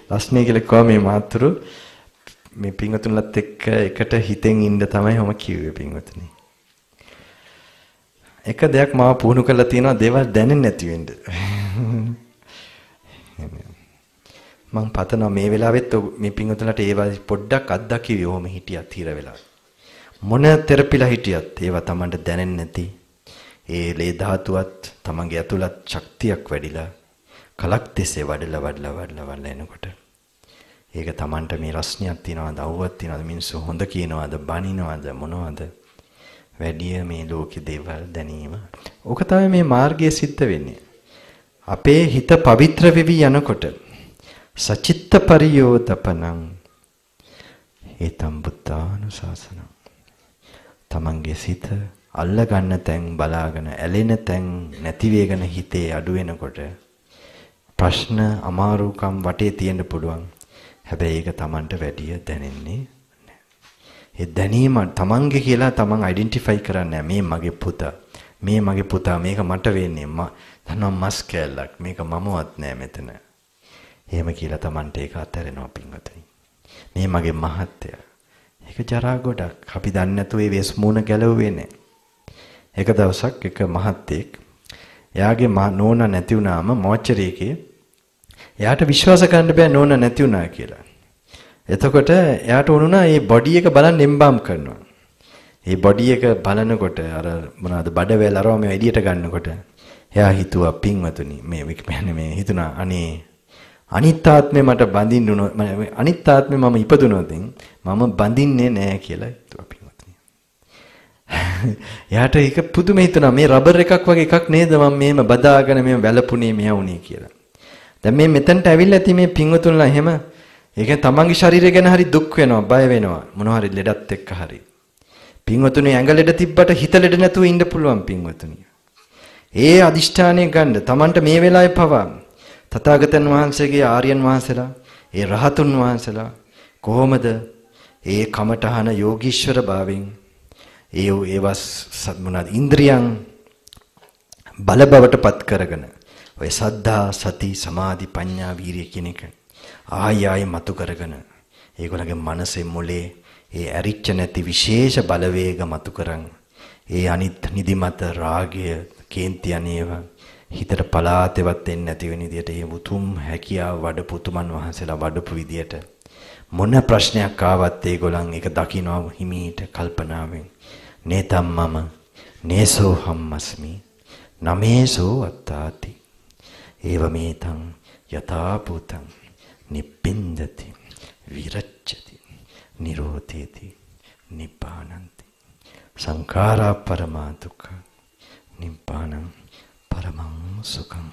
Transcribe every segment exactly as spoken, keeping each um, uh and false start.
රස්නේ කියලා කිව්වා මේ මාතෘ මේ පින්වතුන්ලත් එක්ක එකට හිතෙන් ඉන්න තමයි මම කිව්වේ පින්වතුනි. එක දෙයක් මාව පුහුණු කරලා තියෙනවා දේවල් දැනෙන්නේ නැති වෙන්න. මම පතනවා මේ වෙලාවෙත් මේ පින්වතුන්ලට ඒවා පොඩ්ඩක් අත්දැකියෝ ඔහොම හිටියත් හිර වෙලා. මොන තෙරපිලා හිටියත් ඒවා Tamanට දැනෙන්නේ නැති. ඒ ලේ ධාතුවත් Tamanගේ ඇතුළත් ශක්තියක් වැඩිලා කලක් තිස්සේ වඩලා වඩලා වඩලා වඩලා එනකොට ඒක Tamanට මේ රස්නියක් තියනවාද අවුවක් තියනවාද මිනිස්සු හොඳ කියනවාද බනිනවාද මොනවද වැඩිය මේ ලෝකේ දේවල් දැනීම. ඕක තමයි මේ මාර්ගයේ සිද්ධ වෙන්නේ. අපේ හිත පවිත්‍ර වෙවි යනකොට සචිත්ත පරියෝදපනං ඒතම් බුද්ධානුශාසනං තමන්ගේ සිත අල්ල ගන්න තැන් බලාගෙන ඇලෙන තැන් නැති වේගන හිතේ අඩු වෙනකොට ප්‍රශ්න අමාරුකම් වටේ තියෙන්න පුළුවන්. හැබැයි ඒක තමන්ට වැඩිය දැනෙන්නේ නැහැ. ඒ දැනීම තමන්ගේ කියලා තමන් අයිඩෙන්ටිෆයි කරන්නේ මේ මගේ පුතා, මේ මගේ පුතා, මේක මට වෙන්නේ මම දන්නවා මස් කැලක්, මේක මමවත් නෑ මෙතන. එහෙම කියලා තමන්ට ඒක අත්හැරෙනවා පින්වතුනි. මේ මගේ මහත්ය. ඒක ජරා ගොඩක්. අපි දන්නේ නැතුව ඒ වෙස් මූණ ගැලවුවේ නෑ. එක දවසක් එක මහත්තයෙක් එයාගේ නෝනා නැති වුණාම මොචරියකේ එයාට විශ්වාස කරන්න බෑ නෝනා නැති වුණා කියලා. එතකොට එයාට වුණා මේ බොඩි එක බලන්න එම්බම් කරනවා. මේ බොඩි එක බලනකොට අර මොනවාද බඩවැල් අරව මේ එළියට ගන්නකොට එයා හිතුවා පින්වතුනි මේ වික්මයන් මේ හිතුණා අනේ අනිත් ආත්මේ මට බඳින්න උනොත් අනිත් ආත්මේ මම ඉපදුනොත් මම බඳින්නේ නෑ කියලා හිතුවා පින්වතුනි. එයාට ඒක පුදුම හිතුණා මේ රබර් එකක් වගේ එකක් නේද මම මේම බදාගෙන මේම වැළපුණේ මෙයවුනේ කියලා. දැන් මේ මෙතනට ඇවිල්ලා ඇති මේ පින්වතුන්ලා එහෙම ඒ කියන්නේ තමන්ගේ ශරීරය ගැන හරි දුක් වෙනවා බය වෙනවා මොනවා හරි ලෙඩත් එක්ක හරි. පින්වතුනි ඇඟ ලෙඩ තිබ්බට හිත ලෙඩ නැතුව ඉන්න පුළුවන් පින්වතුනි. ඒ අදිෂ්ඨානය ගන්න තමන්ට මේ වෙලාවේ පවා තථාගතයන් වහන්සේගේ ආර්යයන් වහන්සේලා ඒ රහතුන් වහන්සේලා කොහොමද ඒ කමඨහන යෝගීශ්වර භාවයෙන් ඒ ඒවස් මොනවාද ඉන්ද්‍රියන් බල බවට පත් කරගෙන ඔය සද්ධා සති සමාධි ප්‍රඥා වීරිය කියන එක ආය ආය මතු කරගෙන ඒගොල්ලගේ මනසේ මොලේ ඒ ඇරිච්ච නැති විශේෂ බලවේග මතු කරන් ඒ අනිත් නිදිමත රාගය කේන්ති අනේවා හිතට පලාතෙවත් එන්නේ නැති වෙන විදියට ඒ උතුම් හැකියාව වඩපු උතුමන් වහන්සේලා වඩපු විදියට මොන ප්‍රශ්නයක් ආවත් ඒගොල්ලන් ඒක දකින්නවා හිමීට කල්පනාවෙන් නේතම් මම නේසෝ හම්මස්මි නමේසෝ අත්තාති ඒව මේතං යථා භූතං නිප්පින්දති විරච්ඡති නිරෝධේති නිපානන්ති සංඛාරා පරමා දුක්ඛ නිපානං පරමං සුඛං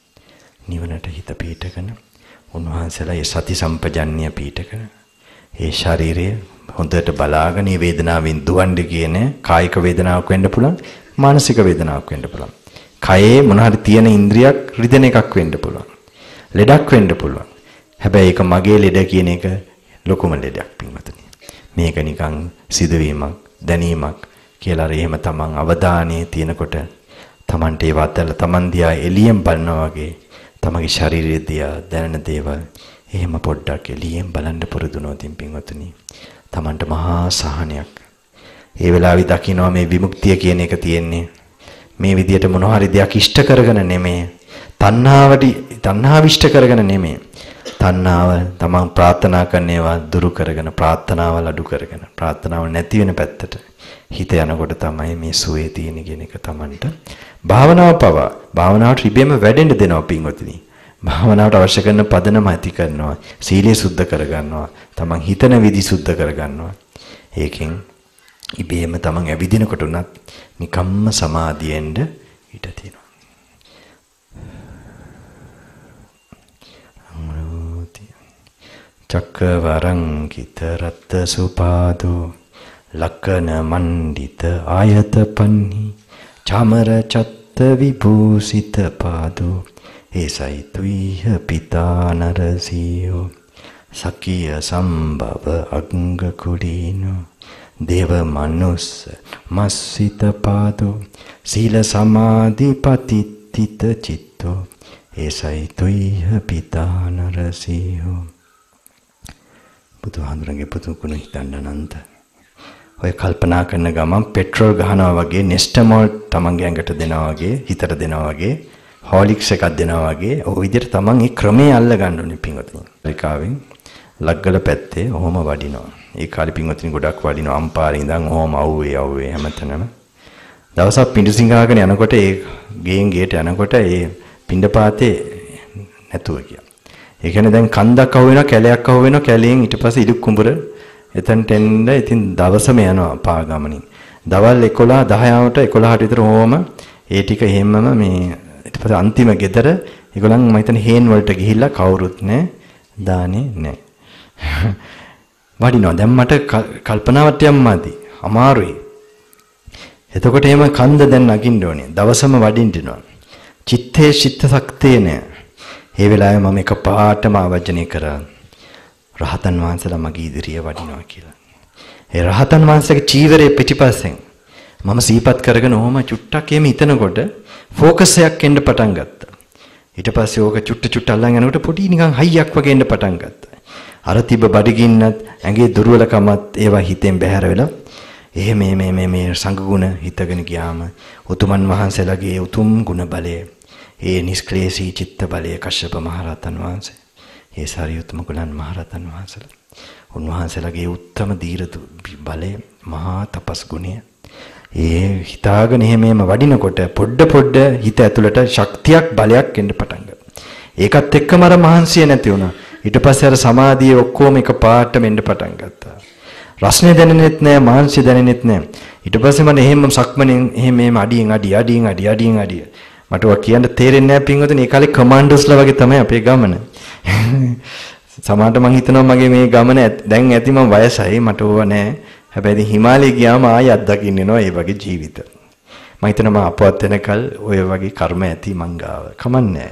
නිවනට හිත පීඨකන උන්වහන්සේලා ඒ සති සම්පජන්‍ය පීඨකන ඒ ශරීරය හොඳට බලාගෙන මේ වේදනාවෙන් දුවන්නේ කියන කායික වේදනාවක් වෙන්න පුළුවන් මානසික වේදනාවක් වෙන්න පුළුවන් කයේ මොන හරි තියෙන ඉන්ද්‍රියක් රිදෙන එකක් වෙන්න පුළුවන් ලෙඩක් වෙන්න පුළුවන් හැබැයි ඒක මගේ ලෙඩ කියන එක ලොකුම ලෙඩක් පින්වතුනි මේක නිකන් සිදුවීමක් දැනීමක් කියලා එහෙම තමන් අවධානයේ තියෙනකොට තමන්ට ඒ වතල තමන් දිහා එළියෙන් බලනවා වගේ තමගේ ශරීරය දිහා දැනෙන දේවල් එහෙම පොඩ්ඩක් එළියෙන් බලන්න පුරුදුනොත් පින්වතුනි තමන්ට මහා සහනයක් ඒ වෙලාවේ දකින්නවා මේ විමුක්තිය කියන එක තියෙන්නේ මේ විදියට මොන හරි දෙයක් ඉෂ්ට කරගෙන නෙමෙයි තණ්හාවට තණ්හාව ඉෂ්ට කරගෙන නෙමෙයි තණ්හාව තමන් ප්‍රාර්ථනා කරන ඒවා දුරු කරගෙන ප්‍රාර්ථනාවල් අඩු කරගෙන ප්‍රාර්ථනාව නැති වෙන පැත්තට හිත යනකොට තමයි මේ සුවේ තියෙන කියන එක තමන්ට භාවනාව පවා භාවනාවට ඉබේම වැඩෙන්න දෙනවා පින්වතුනි භාවනාවට අවශ්‍ය කරන පදනම ඇති කරනවා සීලය සුද්ධ කරගන්නවා තමන් හිතන විදි සුද්ධ කරගන්නවා ඒකෙන් ඉබේම තමන් ඇවිදිනකොට උනත් නිකම්ම සමාධියෙන්ද ඊට තියෙනවා චක්කවරං කිත රත්ත සුපාදෝ ලක්කන මණ්ඩිත ආයත පන්නි චාමර චත්ත විභූසිත පාදෝ ඒසයි තුයිහ පිතා නරසියෝ සකිය සම්භව අංග කුඩීනෝ දේව මනුස්ස මස්සිත පාදෝ සීල සමාධි පතිත්තිත චිත්තෝ ඒසයි තුයිහ පිතා නරසියෝ බුදුහාඳුරගේ පුතුකුණ හිතන්න අනන්ත. ඔය කල්පනා කරන ගමන් පෙට්‍රල් ගහනවා වගේ නෙස්ටමෝල් තමන්ගේ ඇඟට දෙනවා වගේ හිතට දෙනවා වගේ හොලික්ස් එකක් දෙනවා වගේ ඔය විදිහට තමන් මේ ක්‍රමයේ අල්ල ගන්න ඕනේ පින්වතුනි. ඒකාවෙන් ලග්ගල පැත්තේ ඔහොම වඩිනවා. ඒ කාලේ පින්වතුනි ගොඩක් වඩිනවා අම්පාරේ ඉඳන් ඔහොම අවුවේ අවුවේ හැමතැනම. දවසක් පිඬුසිඟාගෙන යනකොට ඒ ගේන් ගේට යනකොට ඒ පිඬපාතේ නැතුව ගියා. ඒ කියන්නේ දැන් කන්දක් අහු වෙනවා කැලයක් අහු වෙනවා කැලයෙන් ඊට පස්සේ ඉලුක් කුඹුර එතනට එන්න ඉතින් දවසම යනවා පා ගමනින්. දවල් එකොළහ දහයට එකොළහට විතර ඕම ඒ ටික හැමම මේ ඊට පස්සේ අන්තිම ගෙදර ඒගොල්ලන් මම හිතන්නේ හේන් වලට ගිහිල්ලා කවුරුත් නැහැ දානේ නැහැ. වඩිනවා දැන් මට කල්පනාවට යම්මාදි අමාරුයි. එතකොට එහෙම කන්ද දැන් නගින්න ඕනේ. දවසම වඩින්න දෙනවා. චිත්තේ චිත්ත ශක්තිය නැහැ. ඒ වෙලාවේ මම එක පාටම ආවර්ජනය කරා රහතන් වහන්සේලා මගේ ඉදිරියේ වඩිනවා කියලා. ඒ රහතන් වහන්සේගේ චීවරයේ පිටිපස්සෙන් මම සීපත් කරගෙන ඔහොම චුට්ටක් එහෙම හිතනකොට ફોකස් එකක් එන්න පටන් ගත්තා. ඊට පස්සේ ඕක චුට්ට චුට්ට අල්ලන් යනකොට පොඩි නිකන් හයියක් වගේ එන්න පටන් ගත්තා. අර තිබ්බ බඩගින්නත් ඇඟේ දුර්වලකමත් ඒවා හිතෙන් බැහැර වෙලා එහෙම මේ මේ මේ සංගුණ හිතගෙන ගියාම උතුමන් වහන්සේලාගේ උතුම් ගුණ බලය ඒ නිෂ්ක්ලේශී චිත්ත බලය කශ්‍යප මහරහතන් වහන්සේ ඒ සාරියුත් මුගලන් මහරහතන් වහන්සේලා උන්වහන්සේලාගේ උත්තම දීර බලය මහා තපස් ගුණය ඒ හිතාගෙන එහෙමම වඩිනකොට පොඩ පොඩ හිත ඇතුළට ශක්තියක් බලයක් එන්න පටන් ගත්තා. ඒකත් එක්කම අර මහන්සිය නැති වුණා. ඊට පස්සේ අර සමාධිය ඔක්කොම එක පාටම එන්න පටන් ගත්තා. රස්නේ දැනෙන්නෙත් නෑ මහන්සිය දැනෙන්නෙත් නෑ. ඊට පස්සේ මම එහෙම සක්මණෙන් එහෙම එහෙම අඩියෙන් අඩිය අඩියෙන් අඩිය අඩියෙන් අඩිය මට ඔය කියන්න තේරෙන්නේ නැහැ පින්වතුනි. ඒ කාලේ කමාන්ඩෝස්ලා වගේ තමයි අපේ ගමන. සමහරට මං හිතනවා මගේ මේ ගමන දැන් ඇති මම වයසයි මට ඕව නැහැ. හැබැයි හිමාලය ගියාම ආයෙ අත්දකින්න එනවා ඒ වගේ ජීවිත. මම හිතනවා මම අපවත් වෙනකල් ඔය වගේ කර්ම ඇති මං ගාව. කමන්නේ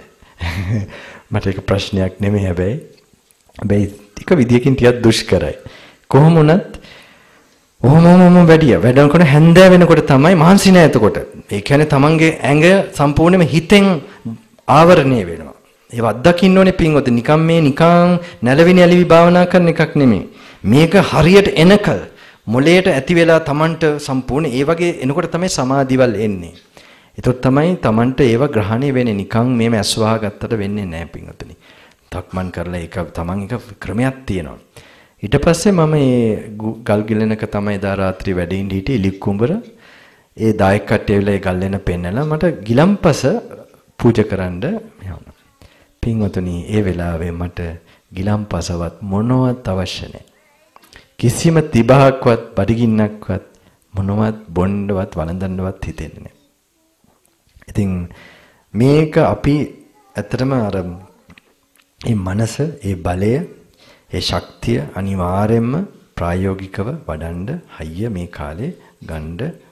මට ඒක ප්‍රශ්නයක් නෙමෙයි හැබැයි. හැබැයි ටික විදියකින් ටිකක් දුෂ්කරයි. කොහොම වුණත් ඔහොමම වැඩිය වැඩනකොට හැන්දෑ වෙනකොට තමයි මහන්සි නැහැ එතකොට. ඒ කියන්නේ තමන්ගේ ඇඟ සම්පූර්ණයෙන්ම හිතෙන් ආවරණය වෙනවා. ඒව අත්දකින්න ඕනේ පින්වත. නිකම් මේ නිකං නැලවිනි ඇලිවි භාවනා කරන එකක් නෙමෙයි. මේක හරියට එනකල් මොලේට ඇති වෙලා තමන්ට සම්පූර්ණ ඒ වගේ එනකොට තමයි සමාධිවල් එන්නේ. ඒතොත් තමයි තමන්ට ඒව ග්‍රහණය වෙන්නේ. නිකං මේව ඇස්වහා ගත්තට වෙන්නේ නැහැ පින්වතනි. තක්මන් කරලා ඒක තමන් එක ක්‍රමයක් තියෙනවා. ඊට පස්සේ මම මේ ගල් ගිලෙනක තමයි දා රාත්‍රී වැඩ ඉඳ හිටියේ ඉලික් කුඹර. ඒ දායක කට්ටිය ඇවිල්ලා ඒ ගල්ලෙන පෙන්නලා මට ගිලම්පස පූජා කරන්න යනවා. පින්වතුනි ඒ වෙලාවේ මට ගිලම්පසවත් මොනවත් අවශ්‍ය නැහැ. කිසිම තිබහක්වත් බඩගින්නක්වත් මොනවත් බොණ්ඩවත් වළඳන්නවත් හිතෙන්නේ නැහැ. ඉතින් මේක අපි ඇත්තටම අර මේ මනස ඒ බලය ඒ ශක්තිය අනිවාර්යයෙන්ම ප්‍රායෝගිකව වඩන්න හයිය මේ කාලේ ගන්න